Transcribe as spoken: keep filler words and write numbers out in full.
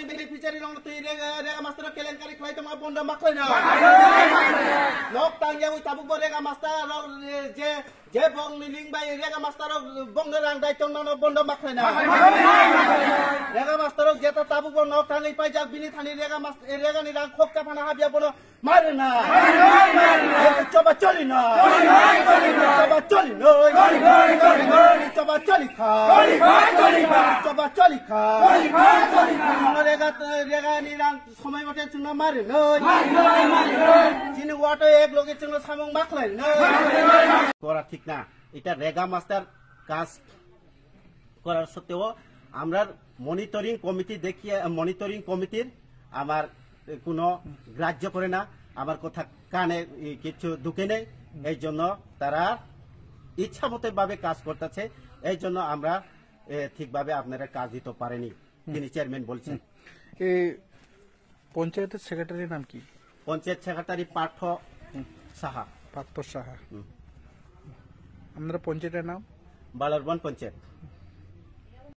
ni beneficiary long ti rega rega master kelenkarik khai tama bonda maklai na nok tang yang tabuk bo rega master je je bong ni ling bai rega master bong rang dai tong no bonda maklai na rega master je ta tabuk bo nok tang pai jak bini thani rega master rega ni rang khok ka phana habia bono mare na coba choli na coba choli no coba choli kha coba choli kha rega rega ni rang সময় মতে চুনা মারে নই যিনি ওয়াটো এক লোকে চুনা সামং মাখলাই নই করা ঠিক না এটা রেগা মাস্টার কাজ করার সত্ত্বেও আমরা মনিটরিং কমিটি দেখিয়ে মনিটরিং কমিটির আমার কোনো গ্রাহ্য করে না আমার কথা কানে কিছু ঢুকে নেই এই জন্য তারা ইচ্ছামতো ভাবে কাজ করতেছে এই জন্য আমরা ঠিকভাবে আপনারা কাজ দিতে পারেনি তিনি চেয়ারম্যান বলছেন। এই পঞ্চায়েতের সেক্রেটারির নাম কি? পঞ্চায়েত সেক্রেটারি পার্থ সাহা। পার্থ সাহা। আপনারা পঞ্চায়েতের নাম? বালারবন পঞ্চায়েত।